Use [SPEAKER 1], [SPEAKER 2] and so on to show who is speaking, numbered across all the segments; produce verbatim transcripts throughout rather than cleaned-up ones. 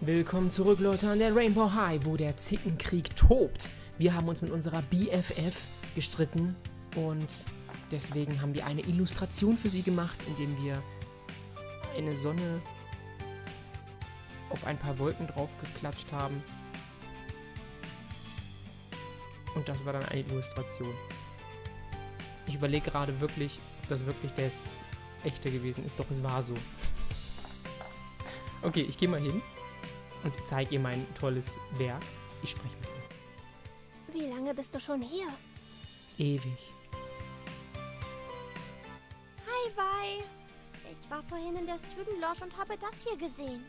[SPEAKER 1] Willkommen zurück, Leute, an der Rainbow High, wo der Zickenkrieg tobt. Wir haben uns mit unserer B F F gestritten und deswegen haben wir eine Illustration für sie gemacht, indem wir eine Sonne auf ein paar Wolken drauf geklatscht haben. Und das war dann eine Illustration. Ich überlege gerade wirklich, ob das wirklich das echte gewesen ist. Doch, es war so. Okay, ich gehe mal hin und zeige ihr mein tolles Werk. Ich spreche mit ihr.
[SPEAKER 2] Wie lange bist du schon hier?
[SPEAKER 1] Ewig.
[SPEAKER 2] Hi, Vi. Ich war vorhin in der Student Lodge und habe das hier gesehen.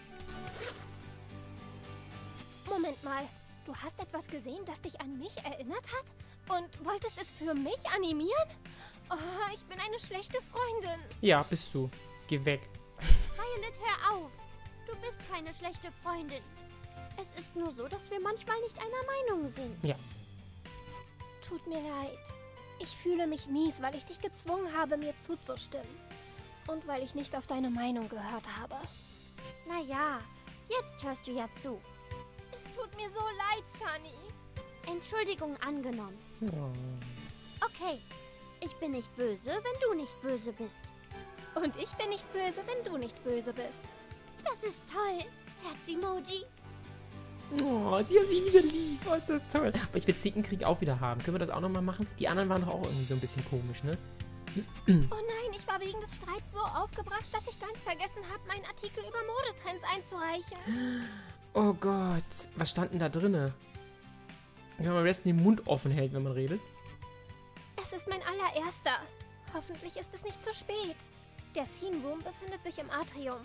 [SPEAKER 2] Moment mal. Du hast etwas gesehen, das dich an mich erinnert hat? Und wolltest es für mich animieren? Oh, ich bin eine schlechte Freundin.
[SPEAKER 1] Ja, bist du. Geh weg.
[SPEAKER 2] Violet, hör auf. Du bist keine schlechte Freundin. Es ist nur so, dass wir manchmal nicht einer Meinung sind.
[SPEAKER 1] Ja.
[SPEAKER 2] Tut mir leid. Ich fühle mich mies, weil ich dich gezwungen habe, mir zuzustimmen. Und weil ich nicht auf deine Meinung gehört habe. Naja, jetzt hörst du ja zu. Es tut mir so leid, Sunny. Entschuldigung angenommen.
[SPEAKER 1] Oh.
[SPEAKER 2] Okay, ich bin nicht böse, wenn du nicht böse bist. Und ich bin nicht böse, wenn du nicht böse bist. Das ist toll, Herz-Emoji.
[SPEAKER 1] Oh, sie haben sich wieder lieb. Oh, ist das toll. Aber ich will Zickenkrieg auch wieder haben. Können wir das auch nochmal machen? Die anderen waren doch auch irgendwie so ein bisschen komisch, ne?
[SPEAKER 2] Oh nein, ich war wegen des Streits so aufgebracht, dass ich ganz vergessen habe, meinen Artikel über Modetrends einzureichen.
[SPEAKER 1] Oh Gott. Was stand denn da drinne? Wenn man am besten den Mund offen hält, wenn man redet.
[SPEAKER 2] Es ist mein allererster. Hoffentlich ist es nicht zu spät. Der Scene Room befindet sich im Atrium.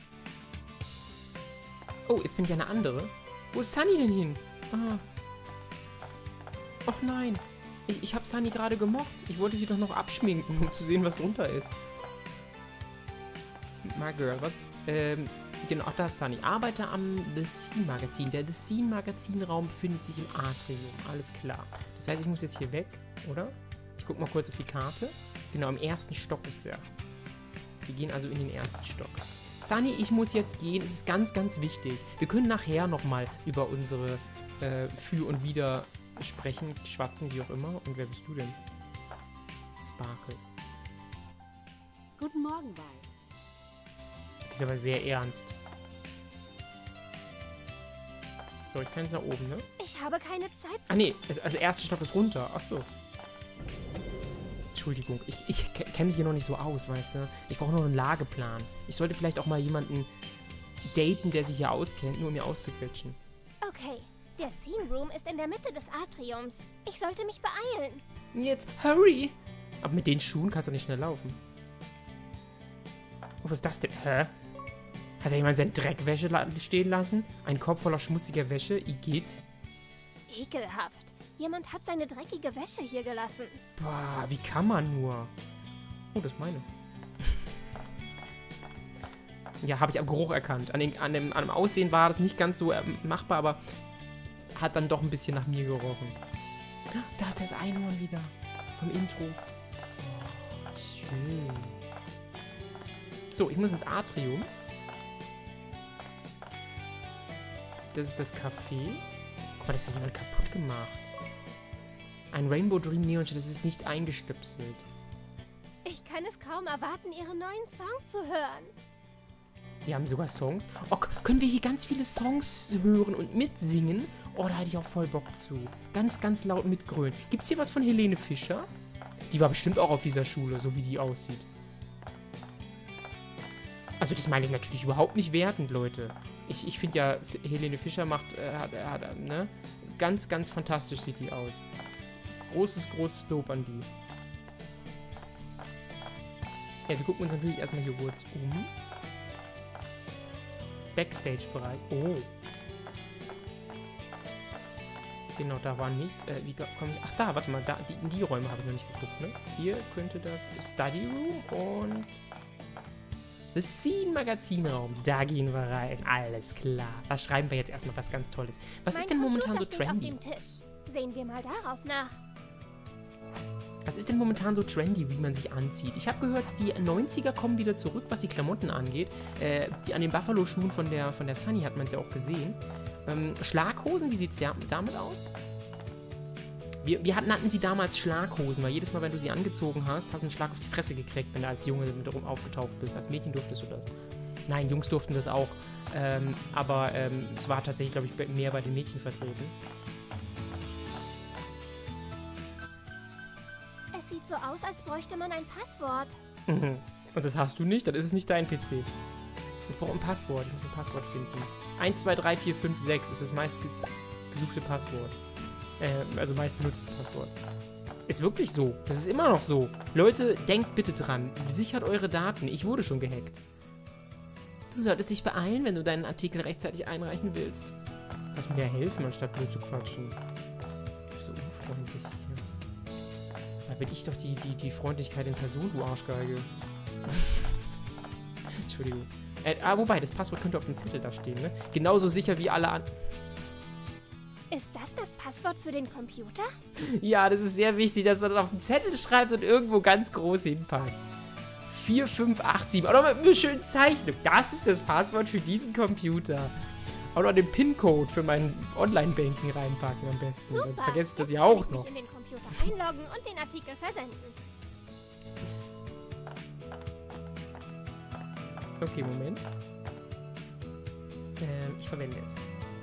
[SPEAKER 1] Oh, jetzt bin ich eine andere. Wo ist Sunny denn hin? Ah. Och nein. Ich, ich habe Sunny gerade gemocht. Ich wollte sie doch noch abschminken, um zu sehen, was drunter ist. My girl, was? Ähm, genau, ach, da ist Sunny. Arbeite am The Scene Magazin. Der The Scene Magazin Raum befindet sich im Atrium. Alles klar. Das heißt, ich muss jetzt hier weg, oder? Ich gucke mal kurz auf die Karte. Genau, im ersten Stock ist der. Wir gehen also in den ersten Stock. Sunny, ich muss jetzt gehen. Es ist ganz, ganz wichtig. Wir können nachher nochmal über unsere äh, Für und Wider sprechen, schwatzen, wie auch immer. Und wer bist du denn? Sparkle.
[SPEAKER 3] Guten Morgen, Vi.
[SPEAKER 1] Das ist aber sehr ernst. So, ich kann jetzt nach oben, ne?
[SPEAKER 2] Ich habe keine Zeit zu...
[SPEAKER 1] Ah, nee. Also, erster Stock ist runter. Ach so. Entschuldigung, ich, ich kenne mich hier noch nicht so aus, weißt du? Ich brauche noch einen Lageplan. Ich sollte vielleicht auch mal jemanden daten, der sich hier auskennt, nur um mir auszuquetschen.
[SPEAKER 2] Okay, der Scene Room ist in der Mitte des Atriums. Ich sollte mich beeilen.
[SPEAKER 1] Jetzt, hurry! Aber mit den Schuhen kannst du nicht schnell laufen. Oh, was ist das denn? Hä? Hat da jemand seine Dreckwäsche stehen lassen? Ein Korb voller schmutziger Wäsche? Igitt.
[SPEAKER 2] Ekelhaft. Jemand hat seine dreckige Wäsche hier gelassen.
[SPEAKER 1] Boah, wie kann man nur? Oh, das ist meine. Ja, habe ich am Geruch erkannt. An, den, an, dem, an dem Aussehen war das nicht ganz so äh, machbar, aber hat dann doch ein bisschen nach mir gerochen. Da ist das Einhorn wieder. Vom Intro. Oh, schön. So, ich muss ins Atrium. Das ist das Café. Guck mal, das hat jemand kaputt gemacht. Ein Rainbow Dream Neon, das ist nicht eingestöpselt.
[SPEAKER 2] Ich kann es kaum erwarten, ihren neuen Song zu hören.
[SPEAKER 1] Die haben sogar Songs. Oh, können wir hier ganz viele Songs hören und mitsingen? Oh, da hätte ich auch voll Bock zu. Ganz, ganz laut mitgrölen. Gibt's hier was von Helene Fischer? Die war bestimmt auch auf dieser Schule, so wie die aussieht. Also das meine ich natürlich überhaupt nicht wertend, Leute. Ich, ich finde ja, Helene Fischer macht, äh, hat, hat, ne? Ganz, ganz fantastisch sieht die aus. Großes, großes Lob an die. Ja, wir gucken uns natürlich erstmal hier kurz um. Backstage-Bereich. Oh. Genau, da war nichts. Äh, wie komme ich... Ach, da, warte mal. Da, die, in die Räume habe ich noch nicht geguckt, ne? Hier könnte das Study Room und... The Scene Magazinraum. Da gehen wir rein. Alles klar. Da schreiben wir jetzt erstmal was ganz Tolles. Was
[SPEAKER 2] Mein
[SPEAKER 1] ist denn momentan so
[SPEAKER 2] Computer steht
[SPEAKER 1] trendy?
[SPEAKER 2] auf dem Tisch. Sehen wir mal darauf nach.
[SPEAKER 1] Was ist denn momentan so trendy, wie man sich anzieht? Ich habe gehört, die neunziger kommen wieder zurück, was die Klamotten angeht. Äh, die, an den Buffalo-Schuhen von der, von der Sunny hat man es ja auch gesehen. Ähm, Schlaghosen, wie sieht es damit aus? Wir, wir hatten, hatten sie damals Schlaghosen, weil jedes Mal, wenn du sie angezogen hast, hast du einen Schlag auf die Fresse gekriegt, wenn du als Junge mit rum aufgetaucht bist. Als Mädchen durftest du das. Nein, Jungs durften das auch. Ähm, aber ähm, es war tatsächlich, glaube ich, mehr bei den Mädchen vertreten.
[SPEAKER 2] Es sieht so aus, als bräuchte man ein Passwort.
[SPEAKER 1] Mhm. Und das hast du nicht? Dann ist es nicht dein P C. Ich brauche ein Passwort. Ich muss ein Passwort finden. eins, zwei, drei, vier, fünf, sechs ist das meistgesuchte Passwort. Äh, also meistbenutzte Passwort. Ist wirklich so. Das ist immer noch so. Leute, denkt bitte dran. Sichert eure Daten. Ich wurde schon gehackt. Du solltest dich beeilen, wenn du deinen Artikel rechtzeitig einreichen willst. Kannst mir ja helfen, anstatt nur zu quatschen. So unfreundlich hier. Da bin ich doch die, die, die Freundlichkeit in Person, du Arschgeige. Entschuldigung. Äh, ah, wobei, das Passwort könnte auf dem Zettel da stehen, ne? Genauso sicher wie alle anderen.
[SPEAKER 2] Ist das das Passwort für den Computer?
[SPEAKER 1] Ja, das ist sehr wichtig, dass man das auf den Zettel schreibt und irgendwo ganz groß hinpackt. vier fünf acht sieben. Auch noch mit einer schönen Zeichnung. Das ist das Passwort für diesen Computer. Auch noch den PIN-Code für mein Online-Banking reinpacken am besten.
[SPEAKER 2] Super.
[SPEAKER 1] Sonst vergesse ich das
[SPEAKER 2] Jetzt
[SPEAKER 1] ja auch
[SPEAKER 2] kann ich
[SPEAKER 1] noch.
[SPEAKER 2] mich in den Computer einloggen und den Artikel versenden.
[SPEAKER 1] Okay, Moment. Ähm, ich verwende es.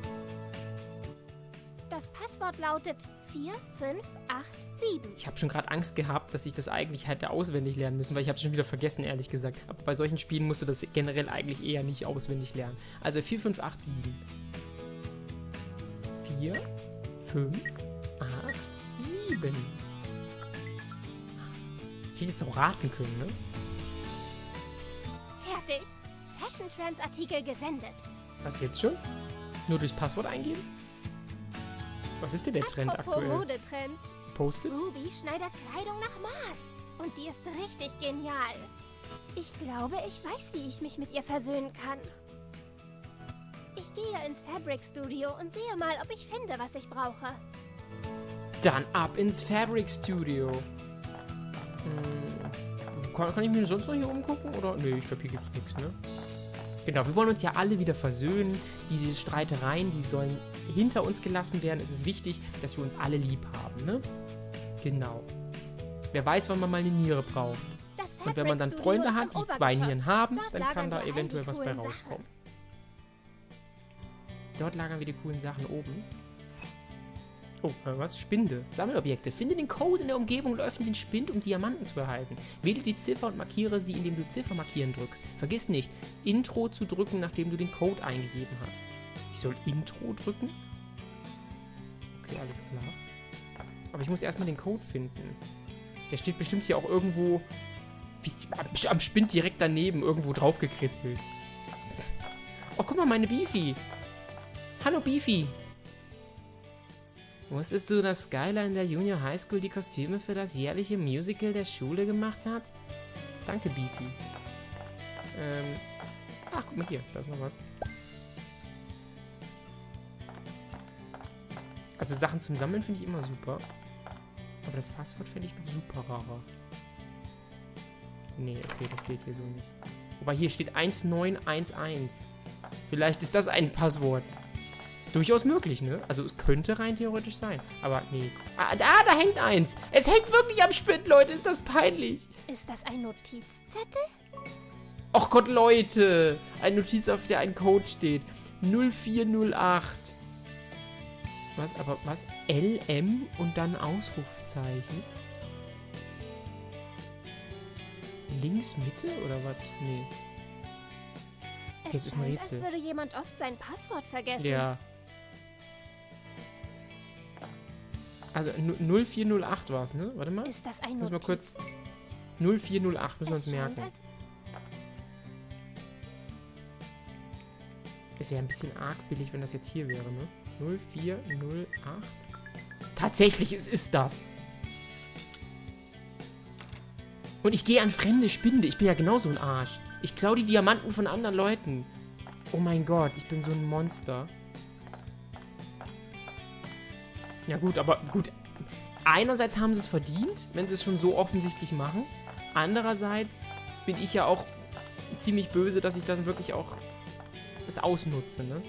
[SPEAKER 2] Das Passwort lautet vier fünf acht sieben.
[SPEAKER 1] Ich habe schon gerade Angst gehabt, dass ich das eigentlich hätte auswendig lernen müssen, weil ich habe es schon wieder vergessen, ehrlich gesagt. Aber bei solchen Spielen musst du das generell eigentlich eher nicht auswendig lernen. Also vier fünf acht sieben. vier fünf acht sieben. Ich hätte jetzt auch raten können, ne?
[SPEAKER 2] Fertig. Fashion Trends Artikel gesendet.
[SPEAKER 1] Was, jetzt schon? Nur durchs Passwort eingeben? Was ist denn der Trend
[SPEAKER 2] Apropos
[SPEAKER 1] aktuell?
[SPEAKER 2] Modetrends.
[SPEAKER 1] Postet?
[SPEAKER 2] Ruby schneidert Kleidung nach Maß. Und die ist richtig genial. Ich glaube, ich weiß, wie ich mich mit ihr versöhnen kann. Ich gehe ins Fabric Studio und sehe mal, ob ich finde, was ich brauche.
[SPEAKER 1] Dann ab ins Fabric Studio. Hm. Kann, kann ich mir sonst noch hier umgucken? Oder? Nee, ich glaube, hier gibt's nichts, ne? Genau, wir wollen uns ja alle wieder versöhnen. Diese Streitereien, die sollen hinter uns gelassen werden. Es ist wichtig, dass wir uns alle lieb haben, ne? Genau. Wer weiß, wann man mal eine Niere braucht. Und wenn man dann Freunde hat, die zwei Nieren haben, dann kann da eventuell was bei rauskommen. Dort lagern wir die coolen Sachen oben. Oh, was? Spinde. Sammelobjekte. Finde den Code in der Umgebung und öffne den Spind, um Diamanten zu erhalten. Wähle die Ziffer und markiere sie, indem du Ziffer markieren drückst. Vergiss nicht, Intro zu drücken, nachdem du den Code eingegeben hast. Ich soll Intro drücken? Okay, alles klar. Aber ich muss erstmal den Code finden. Der steht bestimmt hier auch irgendwo wie, am Spind direkt daneben irgendwo draufgekritzelt. Oh, guck mal, meine Beefy. Hallo, Beefy. Wusstest du, dass Skylar in der Junior High School die Kostüme für das jährliche Musical der Schule gemacht hat? Danke, Beefy. Ähm. Ach, guck mal hier, da ist noch was. Also Sachen zum Sammeln finde ich immer super. Aber das Passwort finde ich noch super rarer. Nee, okay, das geht hier so nicht. Wobei hier steht eins neun eins eins. Vielleicht ist das ein Passwort. Durchaus möglich, ne? Also es könnte rein theoretisch sein. Aber nee. Ah, da, da hängt eins. Es hängt wirklich am Spind, Leute. Ist das peinlich.
[SPEAKER 2] Ist das ein Notizzettel?
[SPEAKER 1] Och Gott, Leute. Eine Notiz, auf der ein Code steht. null vier null acht. Was, aber was? L M und dann Ausrufezeichen? Links, Mitte oder was? Nee. Okay, das ist ein
[SPEAKER 2] scheint,
[SPEAKER 1] Rätsel.
[SPEAKER 2] als würde jemand oft sein Passwort vergessen.
[SPEAKER 1] Ja. Also null vier null acht war es, ne? Warte mal.
[SPEAKER 2] Ist das ein
[SPEAKER 1] Müssen wir
[SPEAKER 2] Notiz?
[SPEAKER 1] kurz. null vier null acht müssen wir uns
[SPEAKER 2] Es scheint,
[SPEAKER 1] merken.
[SPEAKER 2] als
[SPEAKER 1] Es wäre ein bisschen arg billig, wenn das jetzt hier wäre, ne? null vier null acht. Tatsächlich, es ist das. Und ich gehe an fremde Spinde. Ich bin ja genauso ein Arsch. Ich klaue die Diamanten von anderen Leuten. Oh mein Gott, ich bin so ein Monster. Ja gut, aber gut. einerseits haben sie es verdient, wenn sie es schon so offensichtlich machen. Andererseits bin ich ja auch ziemlich böse, dass ich dann wirklich auch es ausnutze, ne?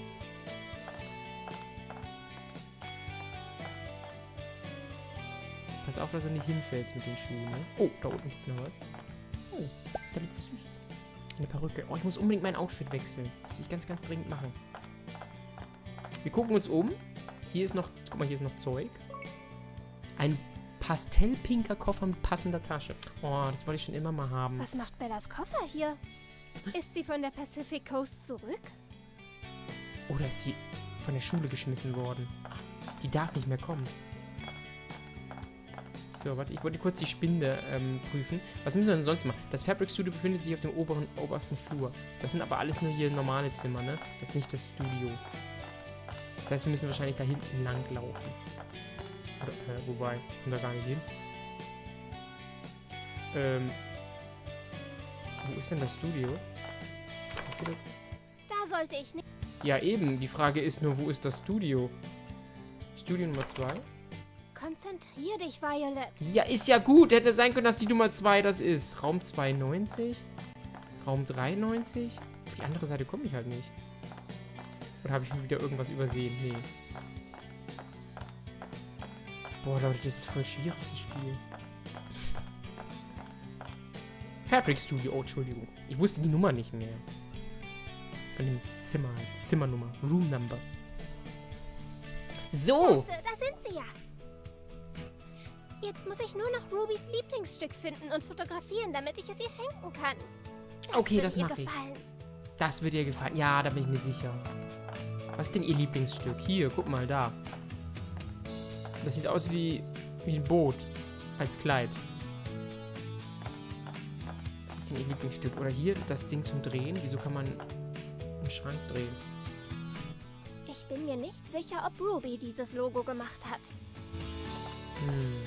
[SPEAKER 1] Pass auf, dass du nicht hinfällst mit den Schuhen, ne? Oh, da unten liegt noch was. Oh, da liegt was Süßes. Eine Perücke. Oh, ich muss unbedingt mein Outfit wechseln. Das will ich ganz, ganz dringend machen. Wir gucken uns um. Hier ist noch, guck mal, hier ist noch Zeug. Ein pastellpinker Koffer mit passender Tasche. Oh, das wollte ich schon immer mal haben.
[SPEAKER 2] Was macht Bellas Koffer hier? Ist sie von der Pacific Coast zurück?
[SPEAKER 1] Oder ist sie von der Schule geschmissen worden? Die darf nicht mehr kommen. So, warte, ich wollte kurz die Spinde ähm, prüfen. Was müssen wir denn sonst machen? Das Fabric Studio befindet sich auf dem oberen, obersten Flur. Das sind aber alles nur hier normale Zimmer, ne? Das ist nicht das Studio. Das heißt, wir müssen wahrscheinlich da hinten lang laufen. Oder, äh, wobei, ich komme da gar nicht hin. Ähm. Wo ist denn das Studio? Ist das?
[SPEAKER 2] Da sollte ich nicht...
[SPEAKER 1] Ja, eben. Die Frage ist nur, wo ist das Studio? Studio Nummer zwei?
[SPEAKER 2] Konzentrier dich, Violet.
[SPEAKER 1] Ja, ist ja gut. Hätte sein können, dass die Nummer zwei das ist. Raum zweiundneunzig? Raum dreiundneunzig? Auf die andere Seite komme ich halt nicht. Oder habe ich schon wieder irgendwas übersehen? Nee. Boah, Leute, das ist voll schwierig, das Spiel. Fabric Studio. Oh, Entschuldigung. Ich wusste die Nummer nicht mehr. Von dem Zimmer halt. Zimmernummer. Room Number. So.
[SPEAKER 2] Klasse, da sind sie ja. Jetzt muss ich nur noch Rubys Lieblingsstück finden und fotografieren, damit ich es ihr schenken kann. Das
[SPEAKER 1] Okay, das
[SPEAKER 2] ihr
[SPEAKER 1] mache ich.
[SPEAKER 2] gefallen.
[SPEAKER 1] Das wird ihr gefallen. Ja, da bin ich mir sicher. Was ist denn ihr Lieblingsstück? Hier, guck mal, da. Das sieht aus wie, wie ein Boot. Als Kleid. Was ist denn ihr Lieblingsstück? Oder hier, das Ding zum Drehen. Wieso kann man einen Schrank drehen?
[SPEAKER 2] Ich bin mir nicht sicher, ob Ruby dieses Logo gemacht hat.
[SPEAKER 1] Hm.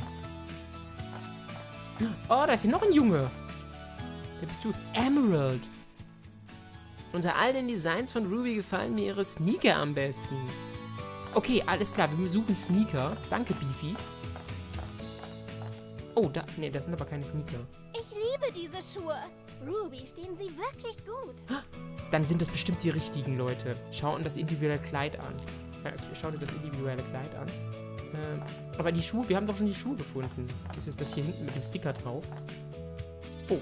[SPEAKER 1] Oh, da ist hier noch ein Junge. Wer bist du? Emerald. Unter all den Designs von Ruby gefallen mir ihre Sneaker am besten. Okay, alles klar. Wir suchen Sneaker. Danke, Beefy. Oh, da... Ne, das sind aber keine Sneaker.
[SPEAKER 2] Ich liebe diese Schuhe. Ruby, stehen sie wirklich gut.
[SPEAKER 1] Dann sind das bestimmt die richtigen Leute. Schau dir das individuelle Kleid an. Ja, okay, schau dir das individuelle Kleid an. Ähm, aber die Schuhe, wir haben doch schon die Schuhe gefunden. Das ist das hier hinten mit dem Sticker drauf. Oh.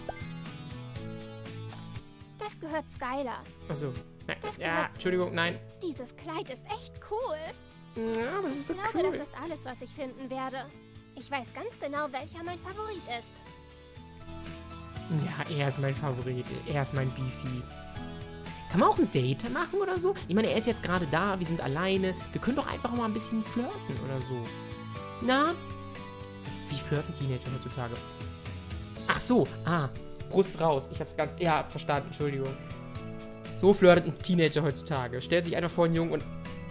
[SPEAKER 2] Das gehört Skylar.
[SPEAKER 1] Achso. Nein,
[SPEAKER 2] Das
[SPEAKER 1] ja,
[SPEAKER 2] gehört-
[SPEAKER 1] Entschuldigung, nein.
[SPEAKER 2] Dieses Kleid ist echt cool.
[SPEAKER 1] Ja, das ist so
[SPEAKER 2] Ich glaube,
[SPEAKER 1] cool.
[SPEAKER 2] das ist alles, was ich finden werde. Ich weiß ganz genau, welcher mein Favorit ist.
[SPEAKER 1] Ja, er ist mein Favorit. Er ist mein Beefy. Kann man auch ein Date machen oder so? Ich meine, er ist jetzt gerade da, wir sind alleine. Wir können doch einfach mal ein bisschen flirten oder so. Na? Wie flirten Teenager heutzutage? Ach so, ah, Brust raus. Ich hab's ganz... Ja, verstanden, Entschuldigung. So flirtet ein Teenager heutzutage. Stellt sich einfach vor einen Jungen und...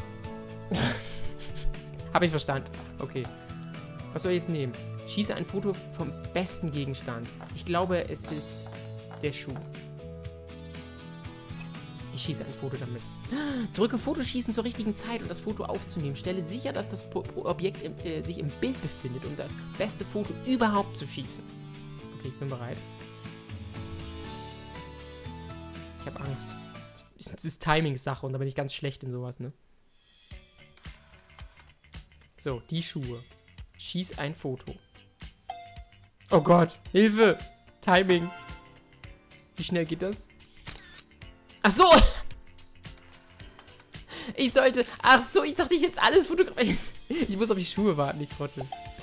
[SPEAKER 1] Hab ich verstanden. Okay. Was soll ich jetzt nehmen? Schieße ein Foto vom besten Gegenstand. Ich glaube, es ist der Schuh. Ich schieße ein Foto damit. Drücke Fotoschießen zur richtigen Zeit, um das Foto aufzunehmen. Stelle sicher, dass das po Objekt im, äh, sich im Bild befindet, um das beste Foto überhaupt zu schießen. Okay, ich bin bereit. Ich habe Angst. Das ist Timing-Sache und da bin ich ganz schlecht in sowas, ne? So, die Schuhe. Schieß ein Foto. Oh Gott, Hilfe! Timing. Wie schnell geht das? Ach so! Ich sollte... Ach so, ich dachte, ich jetzt alles fotografieren. Ich muss auf die Schuhe warten, ich Trottel.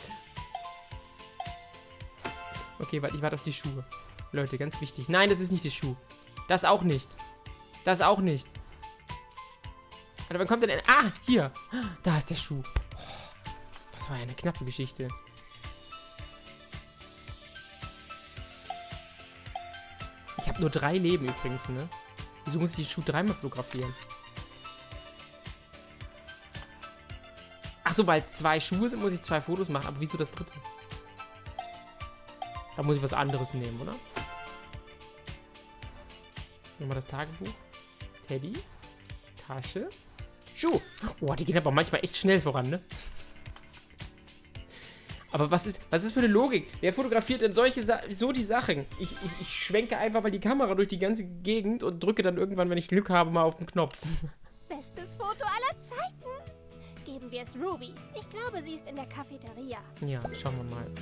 [SPEAKER 1] Okay, warte, ich warte auf die Schuhe. Leute, ganz wichtig. Nein, das ist nicht der Schuh. Das auch nicht. Das auch nicht. Warte, wann kommt denn... Ah, hier. Da ist der Schuh. Das war eine knappe Geschichte. Ich habe nur drei Leben übrigens, ne? Wieso muss ich die Schuh dreimal fotografieren? Achso, weil es zwei Schuhe sind, muss ich zwei Fotos machen. Aber wieso das dritte? Da muss ich was anderes nehmen, oder? Nochmal das Tagebuch. Teddy. Tasche. Schuh. Boah, die gehen aber manchmal echt schnell voran, ne? Aber was ist, was ist für eine Logik? Wer fotografiert denn solche Sa so die Sachen? Ich, ich, ich schwenke einfach mal die Kamera durch die ganze Gegend und drücke dann irgendwann, wenn ich Glück habe, mal auf den Knopf.
[SPEAKER 2] Bestes Foto aller Zeiten. Geben wir es Ruby. Ich glaube, sie ist in der Cafeteria.
[SPEAKER 1] Ja, schauen wir mal.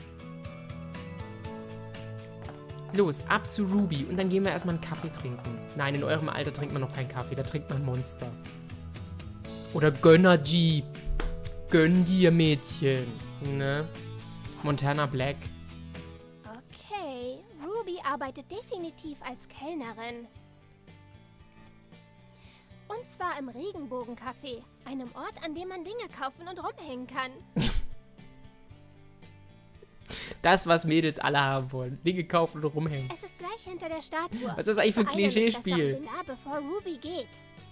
[SPEAKER 1] Los, ab zu Ruby und dann gehen wir erstmal einen Kaffee trinken. Nein, in eurem Alter trinkt man noch keinen Kaffee, da trinkt man Monster. Oder Gönnergy. Gönn dir, Mädchen. Ne? Montana Black.
[SPEAKER 2] Okay, Ruby arbeitet definitiv als Kellnerin. Und zwar im Regenbogencafé, einem Ort, an dem man Dinge kaufen und rumhängen kann.
[SPEAKER 1] Das, was Mädels alle haben wollen. Dinge kaufen und rumhängen.
[SPEAKER 2] Es ist gleich hinter der Statue.
[SPEAKER 1] Was ist das eigentlich für ein
[SPEAKER 2] Beeile dich
[SPEAKER 1] Klischeespiel?
[SPEAKER 2] besser, Linda, bevor Ruby geht.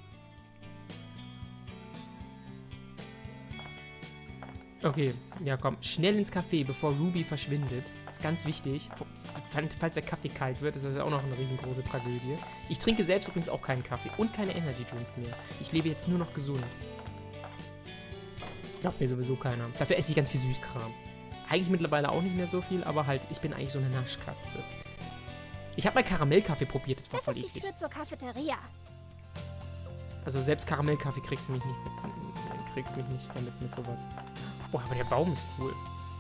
[SPEAKER 1] Okay, ja komm, schnell ins Café, bevor Ruby verschwindet. Ist ganz wichtig. Falls der Kaffee kalt wird, ist das ja auch noch eine riesengroße Tragödie. Ich trinke selbst übrigens auch keinen Kaffee und keine Energy Drinks mehr. Ich lebe jetzt nur noch gesund. Glaubt mir sowieso keiner. Dafür esse ich ganz viel Süßkram. Eigentlich mittlerweile auch nicht mehr so viel, aber halt, ich bin eigentlich so eine Naschkatze. Ich habe mal Karamellkaffee probiert, das war
[SPEAKER 2] Das
[SPEAKER 1] voll
[SPEAKER 2] ist die
[SPEAKER 1] eklig.
[SPEAKER 2] Tür zur Cafeteria.
[SPEAKER 1] Also selbst Karamellkaffee kriegst du mich nicht mit, kriegst mich nicht damit mit sowas. Oh, aber der Baum ist cool.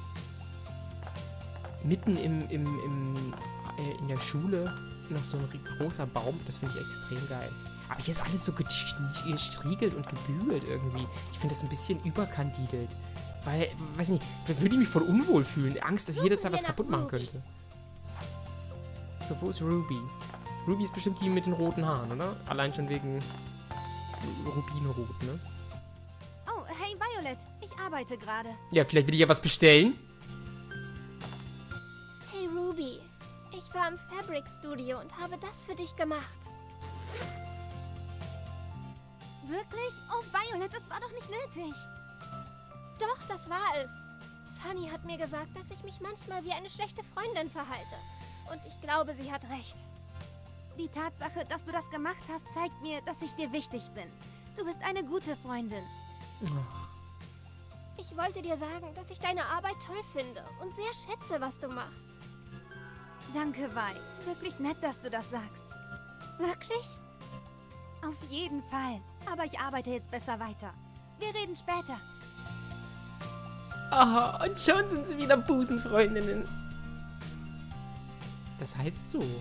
[SPEAKER 1] Mitten im, im, im, äh, in der Schule noch so ein großer Baum, das finde ich extrem geil. Aber hier ist alles so gestriegelt und gebügelt irgendwie. Ich finde das ein bisschen überkandidelt. Weil, weiß nicht, würde ich mich voll unwohl fühlen. Angst, dass ich jederzeit was kaputt machen könnte. So, wo ist Ruby? Ruby ist bestimmt die mit den roten Haaren, oder? Allein schon wegen Rubinrot, ne?
[SPEAKER 3] Oh, hey Violet, ich arbeite gerade.
[SPEAKER 1] Ja, vielleicht will ich ja was bestellen.
[SPEAKER 2] Hey Ruby, ich war im Fabric Studio und habe das für dich gemacht.
[SPEAKER 3] Wirklich? Oh Violet, das war doch nicht nötig.
[SPEAKER 2] Doch, das war es. Sunny hat mir gesagt, dass ich mich manchmal wie eine schlechte Freundin verhalte. Und ich glaube, sie hat recht.
[SPEAKER 3] Die Tatsache, dass du das gemacht hast, zeigt mir, dass ich dir wichtig bin. Du bist eine gute Freundin.
[SPEAKER 2] Ich wollte dir sagen, dass ich deine Arbeit toll finde und sehr schätze, was du machst.
[SPEAKER 3] Danke, Vi. Wirklich nett, dass du das sagst.
[SPEAKER 2] Wirklich?
[SPEAKER 3] Auf jeden Fall. Aber ich arbeite jetzt besser weiter. Wir reden später.
[SPEAKER 1] Aha, und schon sind sie wieder Busenfreundinnen. Das heißt so.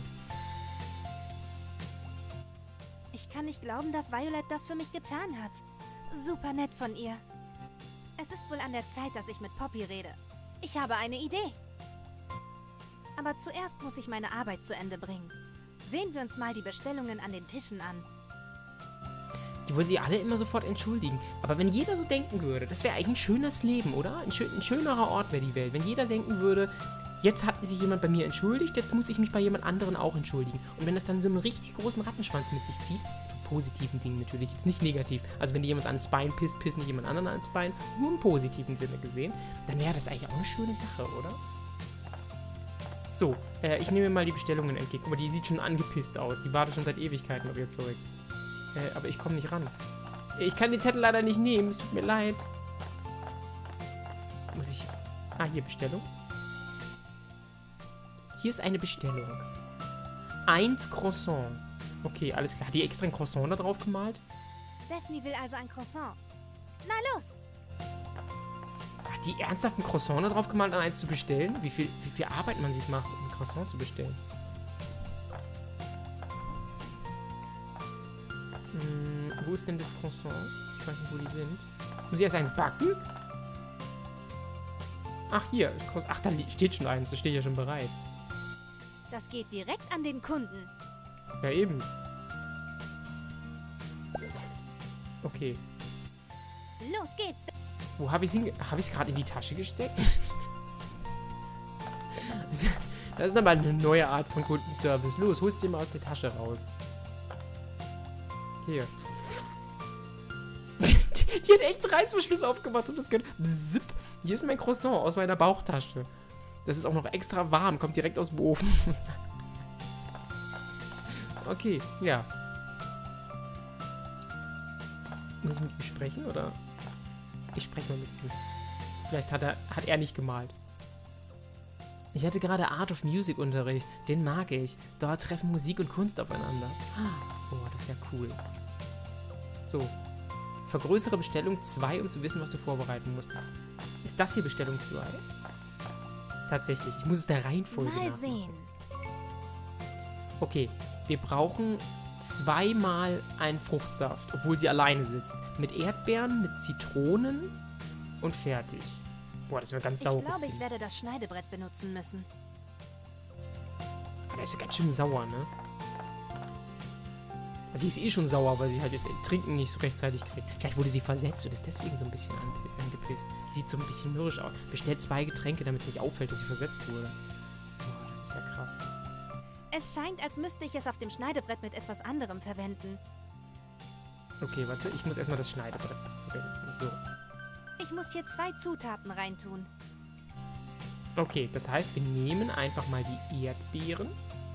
[SPEAKER 3] Ich kann nicht glauben, dass Violet das für mich getan hat. Super nett von ihr. Es ist wohl an der Zeit, dass ich mit Poppy rede. Ich habe eine Idee. Aber zuerst muss ich meine Arbeit zu Ende bringen. Sehen wir uns mal die Bestellungen an den Tischen an.
[SPEAKER 1] Die wollen sich alle immer sofort entschuldigen. Aber wenn jeder so denken würde, das wäre eigentlich ein schönes Leben, oder? Ein, schön, ein schönerer Ort wäre die Welt. Wenn jeder denken würde, jetzt hat sich jemand bei mir entschuldigt, jetzt muss ich mich bei jemand anderen auch entschuldigen. Und wenn das dann so einen richtig großen Rattenschwanz mit sich zieht, positiven Dingen natürlich, jetzt nicht negativ. Also wenn dir jemand ans Bein pisst, pisst nicht jemand anderen ans Bein, nur im positiven Sinne gesehen, dann wäre das eigentlich auch eine schöne Sache, oder? So, äh, ich nehme mal die Bestellungen entgegen. Guck mal, die sieht schon angepisst aus. Die wartet schon seit Ewigkeiten auf ihr Zeug. Äh, aber ich komme nicht ran. Ich kann den Zettel leider nicht nehmen, es tut mir leid. Muss ich... Ah, hier, Bestellung. Hier ist eine Bestellung. Eins Croissant. Okay, alles klar. Hat die extra ein Croissant da drauf gemalt?
[SPEAKER 3] Daphne will also ein Croissant. Na los!
[SPEAKER 1] Hat die ernsthaft ein Croissant da drauf gemalt, um eins zu bestellen? Wie viel, wie viel Arbeit man sich macht, um ein Croissant zu bestellen? Hm, wo ist denn das Croissant? Ich weiß nicht, wo die sind. Muss ich erst eins backen? Ach, hier. Ach, da steht schon eins. Das steht ja schon bereit.
[SPEAKER 3] Das geht direkt an den Kunden.
[SPEAKER 1] Ja, eben. Okay.
[SPEAKER 3] Los geht's.
[SPEAKER 1] Wo habe ich es Habe ich es gerade in die Tasche gesteckt? Das ist aber eine neue Art von Kundenservice. Los, hol's dir mal aus der Tasche raus. Hier. Die hat echt einen Reißverschluss aufgemacht und das gehört. Bzzip. Hier ist mein Croissant aus meiner Bauchtasche. Das ist auch noch extra warm, kommt direkt aus dem Ofen. Okay, ja. Muss ich mit ihm sprechen, oder? Ich spreche mal mit ihm. Vielleicht hat er, hat er nicht gemalt. Ich hatte gerade Art of Music Unterricht. Den mag ich. Dort treffen Musik und Kunst aufeinander. Oh, das ist ja cool. So. Vergrößere Bestellung zwei, um zu wissen, was du vorbereiten musst. Ist das hier Bestellung zwei? Tatsächlich. Ich muss es der Reihenfolge
[SPEAKER 3] Mal
[SPEAKER 1] nachmachen.
[SPEAKER 3] sehen.
[SPEAKER 1] Okay. Wir brauchen zweimal einen Fruchtsaft, obwohl sie alleine sitzt. Mit Erdbeeren, mit Zitronen und fertig. Boah, das wäre ganz
[SPEAKER 3] Ich
[SPEAKER 1] sauer.
[SPEAKER 3] glaube, ich werde das Schneidebrett benutzen müssen.
[SPEAKER 1] Das ist ganz schön sauer, ne? Also sie ist eh schon sauer, weil sie halt das Trinken nicht so rechtzeitig kriegt. Vielleicht wurde sie versetzt und ist deswegen so ein bisschen angepisst. Die sieht so ein bisschen mürrisch aus. Bestellt zwei Getränke, damit es nicht auffällt, dass sie versetzt wurde. Boah, das ist ja krass.
[SPEAKER 3] Es scheint, als müsste ich es auf dem Schneidebrett mit etwas anderem verwenden.
[SPEAKER 1] Okay, warte, ich muss erstmal das Schneidebrett verwenden. So.
[SPEAKER 3] Ich muss hier zwei Zutaten reintun.
[SPEAKER 1] Okay, das heißt, wir nehmen einfach mal die Erdbeeren.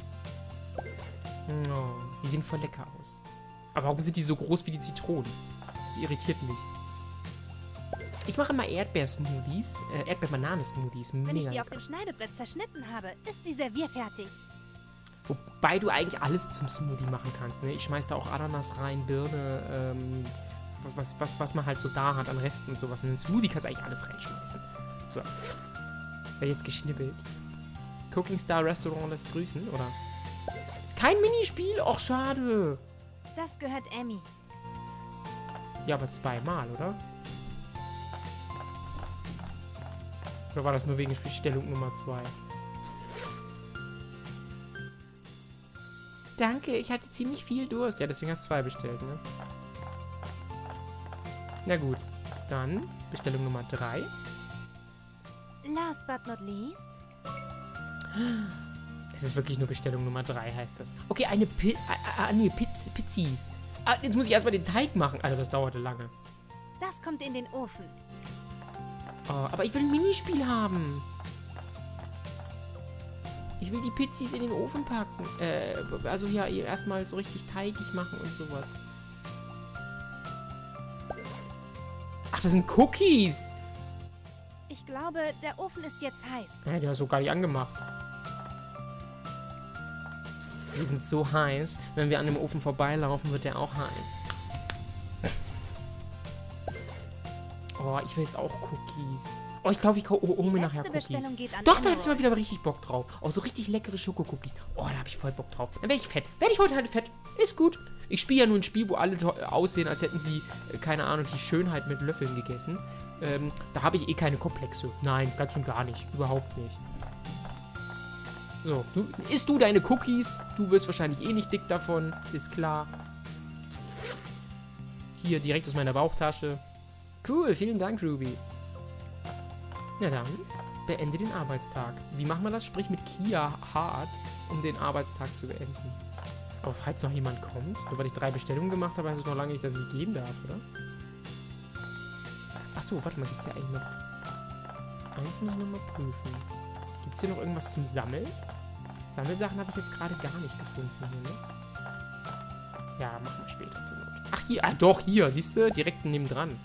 [SPEAKER 1] Oh, die sehen voll lecker aus. Aber warum sind die so groß wie die Zitronen? Das irritiert mich. Ich mache immer Erdbeersmoothies, äh, Erdbeer-Bananen-Smoothies.
[SPEAKER 3] Wenn ich
[SPEAKER 1] Mega
[SPEAKER 3] die auf
[SPEAKER 1] lecker.
[SPEAKER 3] dem Schneidebrett zerschnitten habe, ist sie servierfertig.
[SPEAKER 1] Wobei du eigentlich alles zum Smoothie machen kannst, ne? Ich schmeiß da auch Ananas rein, Birne, ähm, was, was, was man halt so da hat an Resten und sowas. In den Smoothie kannst du eigentlich alles reinschmeißen. So. Wer jetzt geschnibbelt. Cooking Star Restaurant lässt grüßen, oder? Kein Minispiel? Och, schade.
[SPEAKER 3] Das gehört Emmy.
[SPEAKER 1] Ja, aber zweimal, oder? Oder war das nur wegen Bestellung Nummer zwei? Danke, ich hatte ziemlich viel Durst. Ja, deswegen hast du zwei bestellt, ne? Na gut. Dann Bestellung Nummer drei.
[SPEAKER 3] Last but not least.
[SPEAKER 1] Es ist wirklich nur Bestellung Nummer drei, heißt das. Okay, eine Pi ah, ah, nee, Piz Pizzis. Ah, jetzt muss ich erstmal den Teig machen. Also, das dauerte lange.
[SPEAKER 3] Das kommt in den Ofen.
[SPEAKER 1] Oh, aber ich will ein Minispiel haben. Ich will die Pizzis in den Ofen packen. Äh, also ja, erstmal so richtig teigig machen und sowas. Ach, das sind Cookies.
[SPEAKER 3] Ich glaube, der Ofen ist jetzt heiß.
[SPEAKER 1] Ja, der ist so gar nicht angemacht. Die sind so heiß. Wenn wir an dem Ofen vorbeilaufen, wird der auch heiß. Oh, ich will jetzt auch Cookies. Oh, ich glaube, ich hole oh, oh, mir nachher Cookies.
[SPEAKER 3] Bestellung geht an
[SPEAKER 1] Doch, da hätte ich
[SPEAKER 3] Emerald.
[SPEAKER 1] mal wieder richtig Bock drauf. Oh, so richtig leckere Schokocookies. Oh, da habe ich voll Bock drauf. Dann werde ich fett. Werde ich heute halt fett. Ist gut. Ich spiele ja nur ein Spiel, wo alle aussehen, als hätten sie, äh, keine Ahnung, die Schönheit mit Löffeln gegessen. Ähm, da habe ich eh keine Komplexe. Nein, ganz und gar nicht. Überhaupt nicht. So, du, isst du deine Cookies? Du wirst wahrscheinlich eh nicht dick davon. Ist klar. Hier, direkt aus meiner Bauchtasche. Cool, vielen Dank, Ruby. Na dann, beende den Arbeitstag. Wie machen wir das? Sprich mit Kia hart, um den Arbeitstag zu beenden. Aber falls noch jemand kommt, nur weil ich drei Bestellungen gemacht habe, heißt es noch lange nicht, dass ich gehen darf, oder? Achso, warte mal, gibt es ja eigentlich noch... Eins muss ich nochmal prüfen. Gibt es hier noch irgendwas zum Sammeln? Sammelsachen habe ich jetzt gerade gar nicht gefunden hier, ne? Ja, machen wir später zur Not. Ach, hier, ah, doch, hier, siehst du? Direkt nebendran.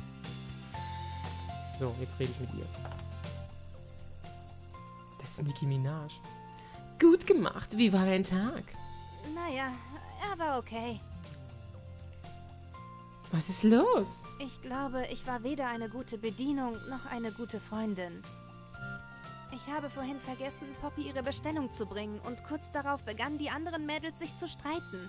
[SPEAKER 1] So, jetzt rede ich mit ihr. Das ist Nicki Minaj. Gut gemacht, wie war dein Tag?
[SPEAKER 3] Naja, er war okay.
[SPEAKER 1] Was ist los?
[SPEAKER 3] Ich glaube, ich war weder eine gute Bedienung noch eine gute Freundin. Ich habe vorhin vergessen, Poppy ihre Bestellung zu bringen und kurz darauf begannen die anderen Mädels sich zu streiten.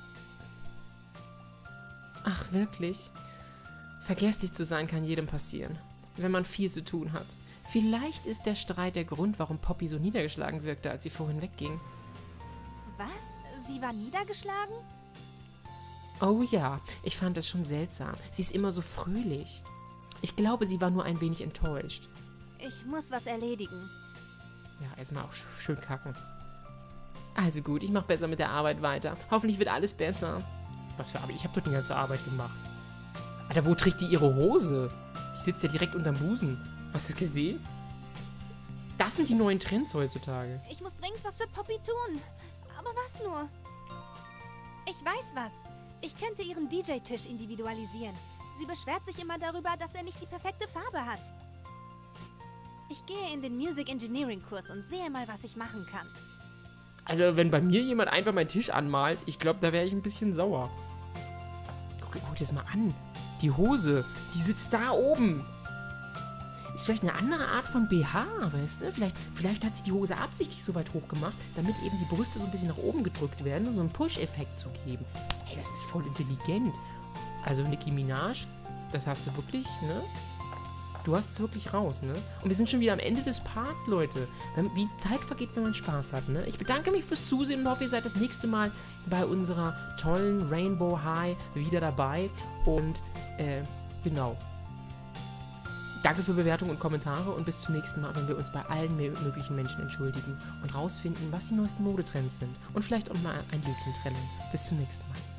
[SPEAKER 1] Ach, wirklich? Vergesslich zu sein kann jedem passieren, wenn man viel zu tun hat. Vielleicht ist der Streit der Grund, warum Poppy so niedergeschlagen wirkte, als sie vorhin wegging.
[SPEAKER 3] Was? Sie war niedergeschlagen?
[SPEAKER 1] Oh ja, ich fand es schon seltsam. Sie ist immer so fröhlich. Ich glaube, sie war nur ein wenig enttäuscht.
[SPEAKER 3] Ich muss was erledigen.
[SPEAKER 1] Ja, erstmal auch sch- schön kacken. Also gut, ich mache besser mit der Arbeit weiter. Hoffentlich wird alles besser. Was für Arbeit? Ich habe doch die ganze Arbeit gemacht. Alter, wo trägt die ihre Hose? Die sitzt ja direkt unterm Busen. Hast du es gesehen? Das sind die neuen Trends heutzutage.
[SPEAKER 3] Ich muss dringend was für Poppy tun. Aber was nur? Ich weiß was. Ich könnte ihren D J-Tisch individualisieren. Sie beschwert sich immer darüber, dass er nicht die perfekte Farbe hat. Ich gehe in den Music Engineering Kurs und sehe mal, was ich machen kann.
[SPEAKER 1] Also, wenn bei mir jemand einfach meinen Tisch anmalt, ich glaube, da wäre ich ein bisschen sauer. Guck, guck dir das mal an. Die Hose, die sitzt da oben. Ist vielleicht eine andere Art von B H, weißt du? Vielleicht, vielleicht hat sie die Hose absichtlich so weit hoch gemacht, damit eben die Brüste so ein bisschen nach oben gedrückt werden, um so einen Push-Effekt zu geben. Hey, das ist voll intelligent. Also Nicki Minaj, das hast du wirklich, ne? Du hast es wirklich raus, ne? Und wir sind schon wieder am Ende des Parts, Leute. Wie die Zeit vergeht, wenn man Spaß hat, ne? Ich bedanke mich fürs Zusehen und hoffe, ihr seid das nächste Mal bei unserer tollen Rainbow High wieder dabei. Und, äh, genau. Danke für Bewertungen und Kommentare und bis zum nächsten Mal, wenn wir uns bei allen möglichen Menschen entschuldigen und rausfinden, was die neuesten Modetrends sind. Und vielleicht auch mal ein Liedchen trennen. Bis zum nächsten Mal.